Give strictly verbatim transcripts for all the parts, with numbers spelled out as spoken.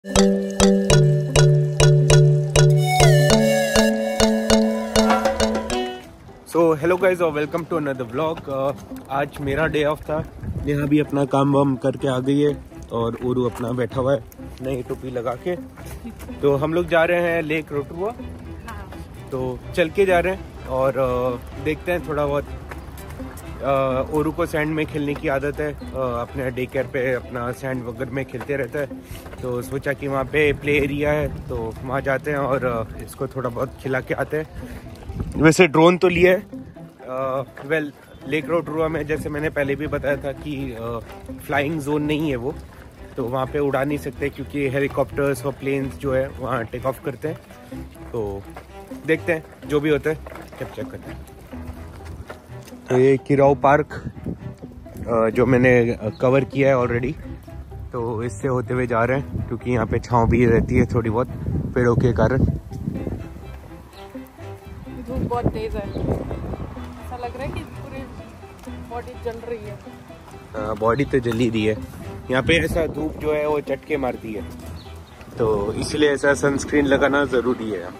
सो hello guys और welcome to another vlog. आज मेरा डे ऑफ था। यहाँ भी अपना काम वाम करके आ गई है और उरू अपना बैठा हुआ है नई टोपी लगा के। तो हम लोग जा रहे हैं लेक रोटरुआ। तो चल के जा रहे हैं और uh, देखते हैं थोड़ा बहुत। uh, ओरू को सैंड में खेलने की आदत है, uh, अपने डे केयर पे अपना सैंड वगैरह में खेलते रहता है। तो सोचा कि वहाँ पे प्ले एरिया है तो वहाँ जाते हैं और uh, इसको थोड़ा बहुत खिला के आते हैं। वैसे ड्रोन तो लिया है। वेल लेक रोटरुआ में जैसे मैंने पहले भी बताया था कि फ्लाइंग uh, जोन नहीं है वो, तो वहाँ पे उड़ा नहीं सकते क्योंकि हेलीकॉप्टर्स और प्लेन्स जो है वहाँ टेक ऑफ करते हैं। तो देखते हैं जो भी होता है कैप्चर करते हैं। तो ये किराऊ पार्क uh, जो मैंने कवर किया है ऑलरेडी, तो इससे होते हुए जा रहे हैं क्योंकि यहाँ पे छाँव भी रहती है थोड़ी बहुत पेड़ों के कारण। धूप बहुत तेज है, ऐसा लग रहा है कि पूरी बॉडी जल रही है। बॉडी तो जल ही रही है। यहाँ पे ऐसा धूप जो है वो चटके मारती है, तो इसलिए ऐसा सनस्क्रीन लगाना जरूरी है।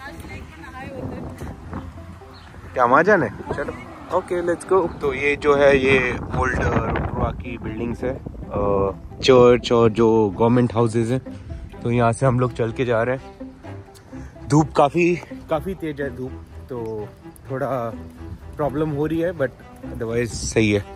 क्या वहाँ जाना है? चलो ओके लेट्स गो। तो ये जो है ये ओल्ड रोटरुआ की बिल्डिंग्स है, चर्च और जो गवर्नमेंट हाउसेज हैं। तो यहाँ से हम लोग चल के जा रहे हैं। धूप काफ़ी काफ़ी तेज है धूप, तो थोड़ा प्रॉब्लम हो रही है बट अदरवाइज सही है।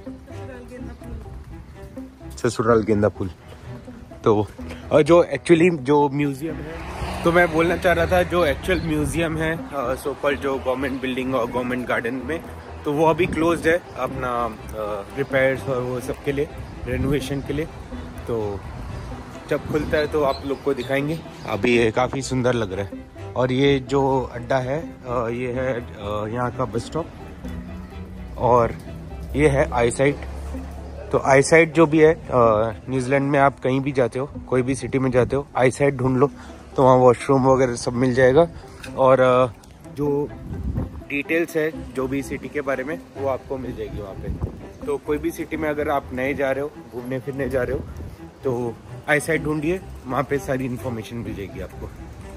ससुराल गेंदा फूल। तो और जो एक्चुअली जो म्यूजियम है, तो मैं बोलना चाह रहा था जो एक्चुअल म्यूजियम है सो कॉल्ड जो गवर्नमेंट बिल्डिंग और गवर्नमेंट गार्डन में, तो वो अभी क्लोज्ड है अपना रिपेयर्स और वो सब के लिए, रेनोवेशन के लिए। तो जब खुलता है तो आप लोग को दिखाएंगे। अभी ये काफ़ी सुंदर लग रहा है। और ये जो अड्डा है ये है यहाँ का बस स्टॉप और ये है आई साइट। तो आई साइट जो भी है न्यूजीलैंड में, आप कहीं भी जाते हो, कोई भी सिटी में जाते हो, आई साइट ढूंढ लो तो वहाँ वॉशरूम वगैरह सब मिल जाएगा। और जो डिटेल्स है जो भी सिटी के बारे में वो आपको मिल जाएगी वहाँ पे। तो कोई भी सिटी में अगर आप नए जा रहे हो, घूमने फिरने जा रहे हो, तो आई साइट ढूंढिए, वहाँ पे सारी इन्फॉर्मेशन मिल जाएगी आपको।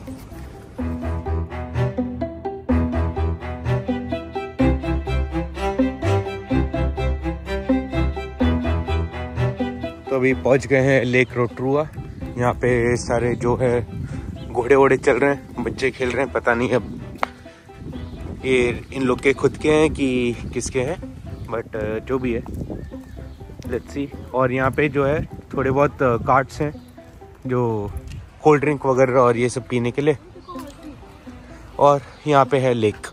तो अभी पहुंच गए हैं लेक रोटरुआ। यहाँ पे सारे जो है घोड़े वोड़े चल रहे हैं, बच्चे खेल रहे हैं। पता नहीं अब ये इन लोग के खुद के हैं कि किसके हैं, बट जो भी है लेट्स सी। और यहाँ पे जो है थोड़े बहुत कार्ट्स हैं जो कोल्ड ड्रिंक वगैरह और ये सब पीने के लिए। और यहाँ पे है लेक।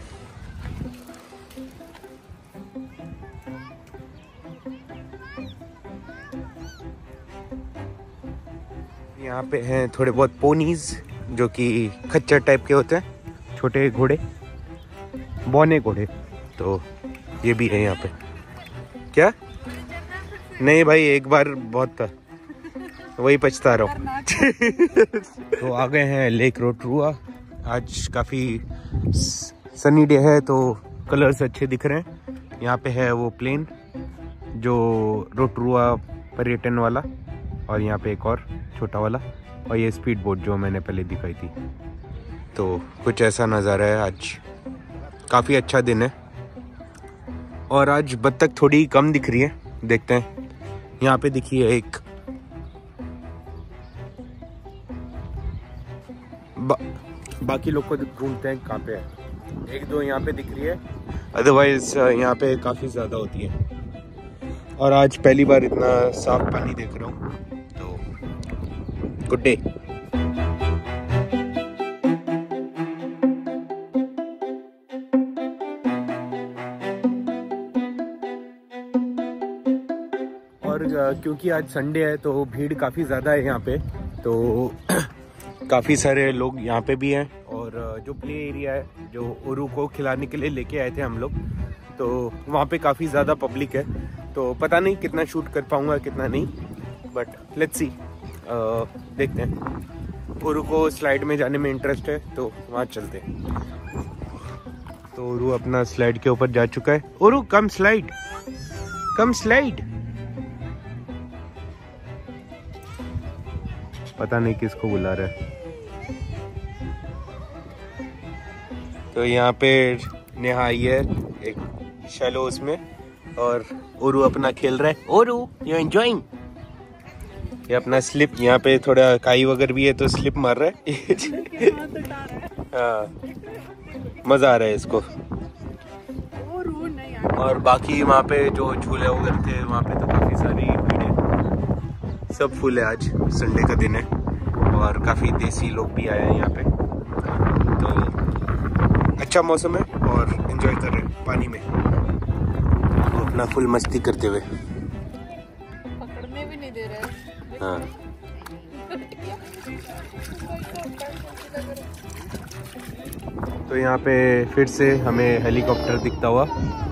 यहाँ पे हैं थोड़े बहुत पोनीज जो कि खच्चर टाइप के होते हैं, छोटे घोड़े, बौने घोड़े। तो ये भी है यहाँ पे। क्या? नहीं भाई, एक बार बहुत था, वही पछता रहा हूँ। तो आ गए हैं लेक रोटरुआ। आज काफ़ी सनी डे है तो कलर्स अच्छे दिख रहे हैं। यहाँ पे है वो प्लेन जो रोटरुआ पर्यटन वाला, और यहाँ पे एक और छोटा वाला, और ये स्पीड बोट जो मैंने पहले दिखाई थी। तो कुछ ऐसा नज़ारा है। आज काफ़ी अच्छा दिन है और आज बत्तख थोड़ी कम दिख रही है, देखते हैं। यहाँ पे दिखी है एक, बा, बाकी लोग को ढूंढते हैं कहाँ पे है। एक दो यहाँ पे दिख रही है, अदरवाइज यहाँ पे काफ़ी ज़्यादा होती है। और आज पहली बार इतना साफ पानी देख रहा हूँ। तो गुड डे। और क्योंकि आज संडे है तो भीड़ काफ़ी ज़्यादा है यहाँ पे, तो काफ़ी सारे लोग यहाँ पे भी हैं। और जो प्ले एरिया है जो ओरू को खिलाने के लिए लेके आए थे हम लोग, तो वहाँ पे काफ़ी ज़्यादा पब्लिक है। तो पता नहीं कितना शूट कर पाऊँगा कितना नहीं, बट लेट्स सी, देखते हैं। ओरू को स्लाइड में जाने में इंटरेस्ट है तो वहाँ चलते हैं। तो ओरू अपना स्लाइड के ऊपर जा चुका है। ओरू कम स्लाइड, कम स्लाइड। पता नहीं किसको बुला रहा है। तो यहाँ पे नेहा आई है एक शैलो उसमें, और ओरू अपना खेल रहा है। ओरू यू एंजॉयिंग? ये अपना स्लिप, यहाँ पे थोड़ा काई वगैरह भी है तो स्लिप मार रहा है। हाँ, मजा आ रहा है इसको। और बाकी वहाँ पे जो झूले वगैरह थे वहाँ पे तो काफी सारी भीड़ है, सब फुल है। आज संडे का दिन है और काफी देसी लोग भी आए हैं यहाँ पे, तो अच्छा मौसम है और एंजॉय कर रहे हैं पानी में, तो अपना फुल मस्ती करते हुए। पकड़ने भी नहीं दे रहे। हाँ, तो यहाँ पे फिर से हमें हेलीकॉप्टर दिखता हुआ।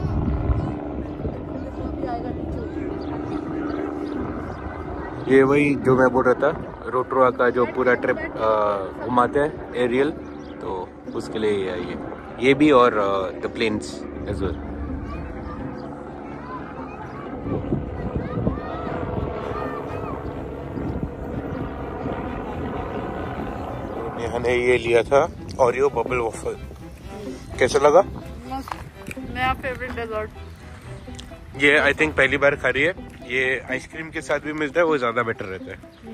ये वही जो मैं बोल रहा था, रोटोरा का जो पूरा ट्रिप घुमाते हैं एरियल, तो उसके लिए ये है, ये भी और द प्लेन्स एज वेल। मैंने ये लिया था ओरियो बबल वॉफल, कैसा लगा? नया फेवरेट डेजर्ट। ये आई थिंक पहली बार खा रही है। ये आइसक्रीम के साथ भी मिलता है, वो ज्यादा बेटर रहता है।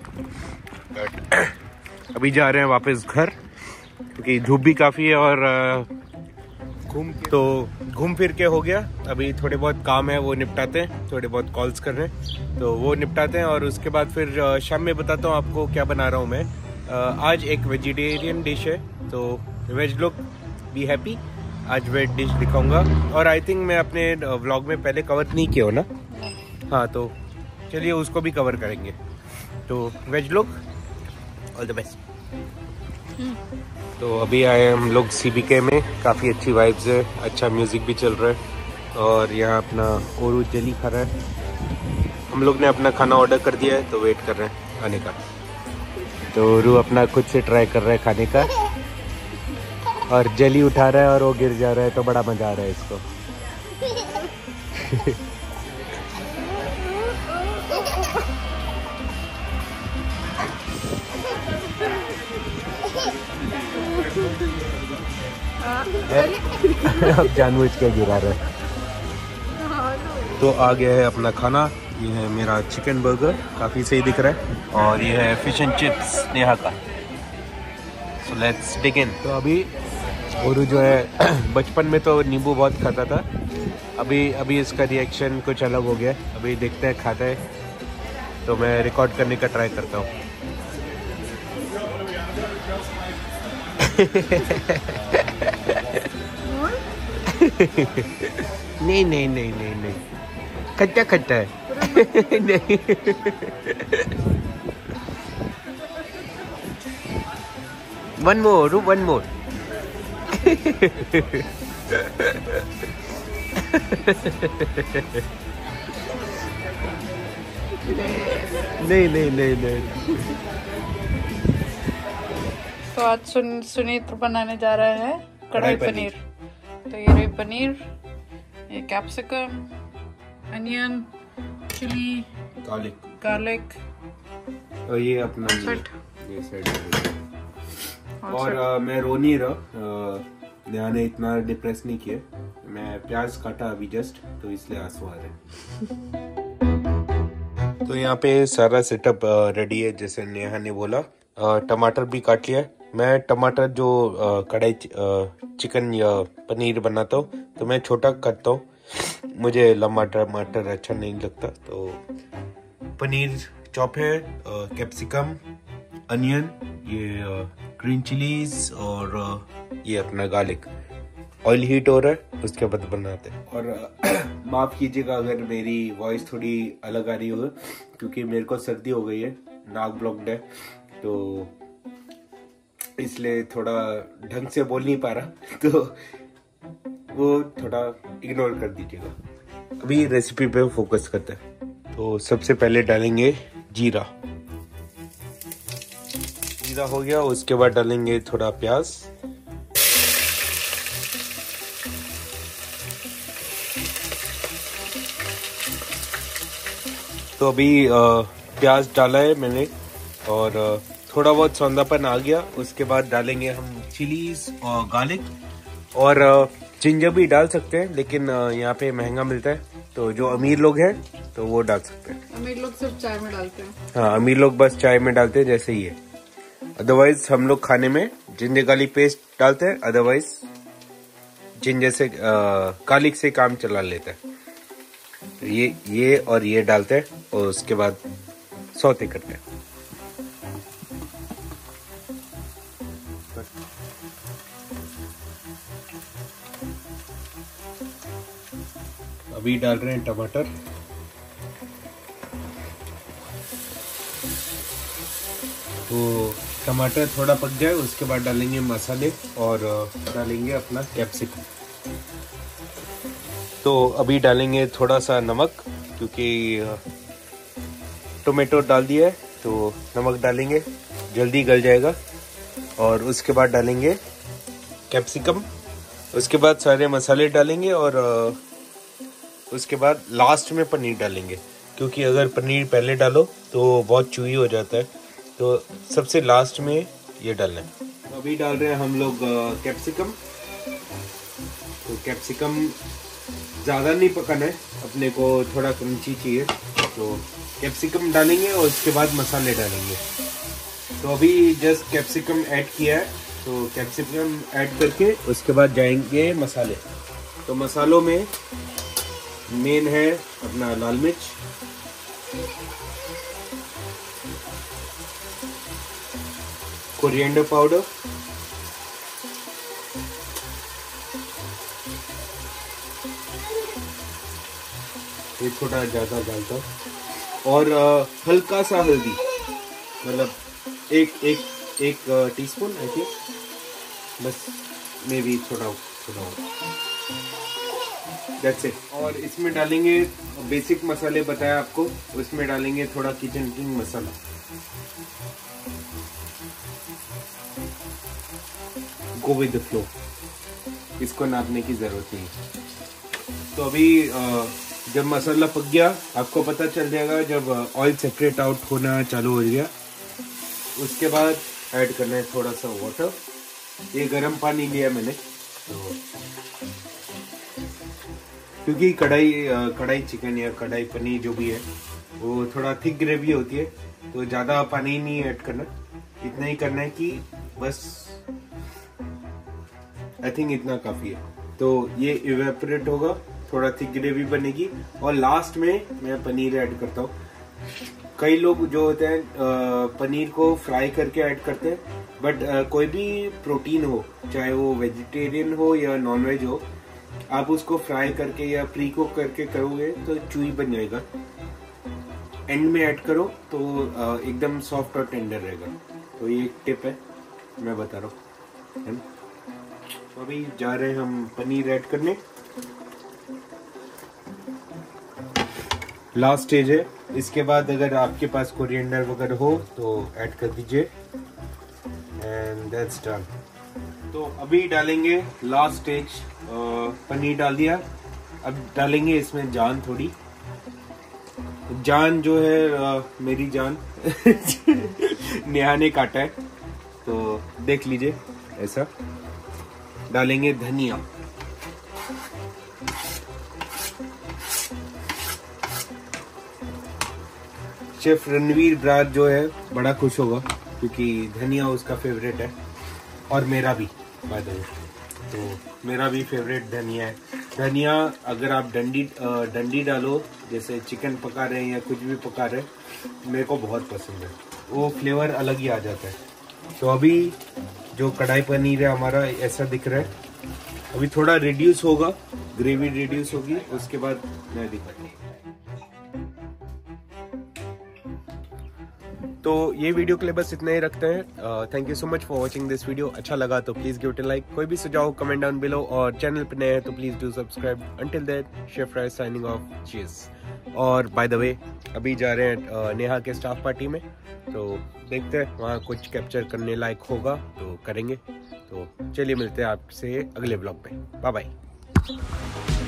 बट अभी जा रहे हैं वापस घर, क्योंकि धूप भी काफी है और घूम तो घूम फिर के हो गया। अभी थोड़े बहुत काम है वो निपटाते हैं, थोड़े बहुत कॉल्स कर रहे हैं तो वो निपटाते हैं, और उसके बाद फिर शाम में बताता हूँ आपको क्या बना रहा हूँ मैं। आज एक वेजिटेरियन डिश है, तो वेज लोग बी हैप्पी। आज वेज डिश दिखाऊंगा, और आई थिंक मैं अपने व्लॉग में पहले कवर नहीं किया हो ना। हाँ, तो चलिए उसको भी कवर करेंगे। तो वेज लोग ऑल द बेस्ट। तो अभी आए हम लोग सीबीके में, काफ़ी अच्छी वाइब्स है, अच्छा म्यूज़िक भी चल रहा है, और यहाँ अपना ओरू जली खा रहा है। हम लोग ने अपना खाना ऑर्डर कर दिया है, तो वेट कर रहे हैं आने का। तो ओरू अपना खुद से ट्राई कर रहा है खाने का, और जली उठा रहा है और वो गिर जा रहा है, तो बड़ा मज़ा आ रहा है इसको। अब जानबूझ के गिरा रहा है। तो आ गया है अपना खाना। ये है मेरा चिकन बर्गर, काफ़ी सही दिख रहा है, और ये है फिश एंड चिप्स नेहा का। So let's dig in. तो अभी ओरू जो है बचपन में तो नींबू बहुत खाता था, अभी अभी इसका रिएक्शन कुछ अलग हो गया। अभी देखते हैं खाता है, तो मैं रिकॉर्ड करने का ट्राई करता हूँ। नहीं नहीं नहीं नहीं नहीं, खट्टा खट्टा है। नहीं। One more, one more. नहीं नहीं नहीं नहीं। तो आज सुन सुनीत बनाने जा रहा है कढ़ाई पनीर। तो ये रही पनीर, ये capsicum, onion, chilli, garlic garlic, और ये अपना ये साइड। और आ, मैं रो नहीं रहा, नेहा ने इतना डिप्रेस नहीं किया। मैं प्याज काटा अभी जस्ट, तो इसलिए आंसू आ रहे। तो यहाँ पे सारा सेटअप रेडी है, जैसे नेहा ने बोला। टमाटर भी काट लिया। मैं टमाटर जो कढ़ाई चिकन या पनीर बनाता हूँ तो मैं छोटा काटता हूँ, मुझे लंबा टमाटर अच्छा नहीं लगता। तो पनीर चॉप है, कैप्सिकम, अनियन, ये ग्रीन चिलीज, और ये अपना गार्लिक। ऑयल हीट हो रहा है, उसके बाद बनाते हैं। और माफ़ कीजिएगा अगर मेरी वॉइस थोड़ी अलग आ रही हो, क्योंकि मेरे को सर्दी हो गई है, नाक ब्लॉक्ड है, तो इसलिए थोड़ा ढंग से बोल नहीं पा रहा, तो वो थोड़ा इग्नोर कर दीजिएगा। अभी रेसिपी पे फोकस करते हैं। तो सबसे पहले डालेंगे जीरा। जीरा हो गया, उसके बाद डालेंगे थोड़ा प्याज, तो अभी प्याज डाला है मैंने, और थोड़ा बहुत सौंधापन आ गया, उसके बाद डालेंगे हम चिलीज और गार्लिक, और जिंजर भी डाल सकते हैं, लेकिन यहाँ पे महंगा मिलता है, तो जो अमीर लोग हैं तो वो डाल सकते हैं। अमीर लोग सिर्फ चाय में डालते हैं। हाँ, अमीर लोग बस चाय में डालते हैं, जैसे ही है। अदरवाइज हम लोग खाने में जिंजर गार्लिक पेस्ट डालते हैं, अदरवाइज जिंजर से गार्लिक से काम चला लेता है। तो ये ये और ये डालते हैं और उसके बाद सौते करते हैं। अभी डाल रहे हैं टमाटर। तो टमाटर थोड़ा पक जाए उसके बाद डालेंगे मसाले और डालेंगे अपना कैप्सिकम। तो अभी डालेंगे थोड़ा सा नमक, क्योंकि टोमेटो डाल दिया है तो नमक डालेंगे, जल्दी गल जाएगा। और उसके बाद डालेंगे कैप्सिकम, उसके बाद सारे मसाले डालेंगे और उसके बाद लास्ट में पनीर डालेंगे, क्योंकि अगर पनीर पहले डालो तो बहुत चूई हो जाता है, तो सबसे लास्ट में ये डालना है। अभी डाल रहे हैं हम लोग कैप्सिकम। तो कैप्सिकम ज़्यादा नहीं पकाना है, अपने को थोड़ा क्रंची चाहिए, तो कैप्सिकम डालेंगे और उसके बाद मसाले डालेंगे। तो अभी जस्ट कैप्सिकम ऐड किया है, तो कैप्सिकम ऐड करके उसके बाद जाएंगे मसाले। तो मसालों में मेन है अपना लाल मिर्च, कोरिएंडर पाउडर, ये थोड़ा ज्यादा डालता हूँ, और हल्का सा हल्दी, मतलब एक एक एक टीस्पून आई थिंक, बस मे भी थोड़ा थोड़ा दैट्स इट। और इसमें डालेंगे बेसिक मसाले बताया आपको, उसमें डालेंगे थोड़ा kitchen king masala. Go with the flow, इसको नापने की जरूरत नहीं। तो अभी जब मसाला पक गया, आपको पता चल जाएगा जब ऑयल सेपरेट आउट होना चालू हो गया, उसके बाद ऐड करना है थोड़ा सा वाटर। ये गर्म पानी लिया मैंने, तो क्योंकि कढ़ाई कढ़ाई चिकन या कढ़ाई पनीर जो भी है वो थोड़ा थिक ग्रेवी होती है, तो ज़्यादा पानी नहीं ऐड करना, इतना ही करना है कि बस आई थिंक इतना काफ़ी है। तो ये इवेपोरेट होगा, थोड़ा थिक ग्रेवी बनेगी, और लास्ट में मैं पनीर ऐड करता हूँ। कई लोग जो होते हैं पनीर को फ्राई करके ऐड करते हैं, बट कोई भी प्रोटीन हो, चाहे वो वेजिटेरियन हो या नॉन वेज हो, आप उसको फ्राई करके या प्री कुक करके करोगे तो चूई बन जाएगा। एंड में ऐड करो तो एकदम सॉफ्ट और टेंडर रहेगा। तो ये एक टिप है, मैं बता रहा हूँ, है ना। तो अभी जा रहे हैं हम पनीर ऐड करने। लास्ट स्टेज है। इसके बाद अगर आपके पास कोरिएंडर वगैरह हो तो ऐड कर दीजिए, एंड दैट्स डन। तो अभी डालेंगे लास्ट स्टेज, पनीर डाल दिया। अब डालेंगे इसमें जान, थोड़ी जान जो है आ, मेरी जान नेहा ने काटा है, तो देख लीजिए। ऐसा डालेंगे धनिया, शेफ रणवीर ब्रार जो है बड़ा खुश होगा, क्योंकि धनिया उसका फेवरेट है और मेरा भी, बाय द वे। तो मेरा भी फेवरेट धनिया है। धनिया अगर आप डंडी डंडी डालो, जैसे चिकन पका रहे हैं या कुछ भी पका रहे हैं, मेरे को बहुत पसंद है, वो फ्लेवर अलग ही आ जाता है। तो अभी जो कढ़ाई पनीर है हमारा ऐसा दिख रहा है, अभी थोड़ा रिड्यूस होगा, ग्रेवी रिड्यूस होगी, उसके बाद मैं दिखाता हूँ। तो ये वीडियो के लिए बस इतना ही रखते हैं। Thank you so much for watching this video. अच्छा लगा तो please give it a like. कोई भी सुझाव कमेंट डाउन बिलो, और चैनल पे नए हैं तो please do subscribe. Until that, chef राइस साइनिंग ऑफ, चीयर्स। और बाय द वे अभी जा रहे हैं नेहा के स्टाफ पार्टी में, तो देखते हैं वहाँ कुछ कैप्चर करने लायक होगा तो करेंगे। तो चलिए मिलते हैं आपसे अगले ब्लॉग में। Bye bye.